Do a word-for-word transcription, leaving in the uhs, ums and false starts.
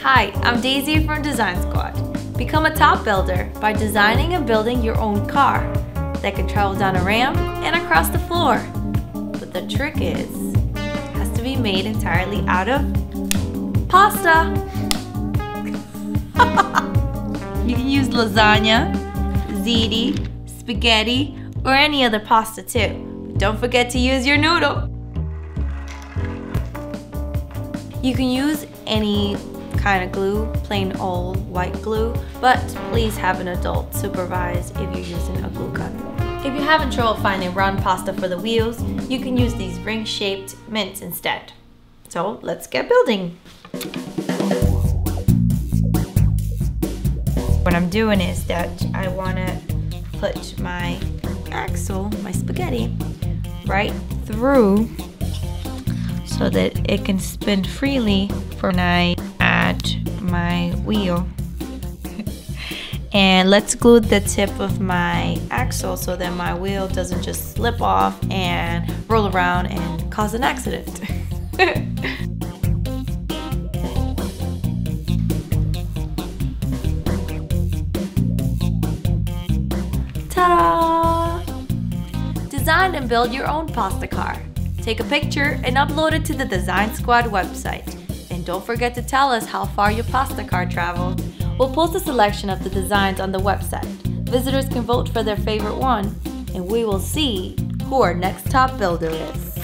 Hi, I'm Daisy from Design Squad. Become a top builder by designing and building your own car that can travel down a ramp and across the floor. But the trick is, it has to be made entirely out of pasta. You can use lasagna, ziti, spaghetti, or any other pasta too. But don't forget to use your noodle. You can use any kind of glue, plain old white glue, but please have an adult supervise if you're using a glue gun. If you're having trouble finding round pasta for the wheels, you can use these ring-shaped mints instead. So let's get building. What I'm doing is that I want to put my axle, my spaghetti, right through so that it can spin freely for when I add my wheel. And let's glue the tip of my axle so that my wheel doesn't just slip off and roll around and cause an accident. Ta-da! Design and build your own pasta car. Take a picture and upload it to the Design Squad website. And don't forget to tell us how far your pasta car traveled. We'll post a selection of the designs on the website. Visitors can vote for their favorite one, and we will see who our next top builder is.